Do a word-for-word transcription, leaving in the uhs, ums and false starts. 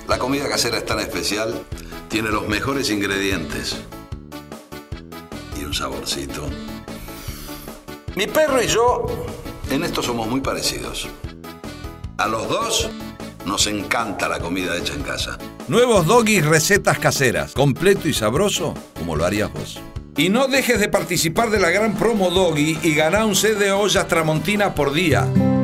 La comida casera es tan especial, tiene los mejores ingredientes y un saborcito. Mi perro y yo, en esto somos muy parecidos. A los dos nos encanta la comida hecha en casa. Nuevos Dogui Recetas Caseras, completo y sabroso como lo harías vos. Y no dejes de participar de la gran promo Dogui y ganá un set de ollas Tramontina por día.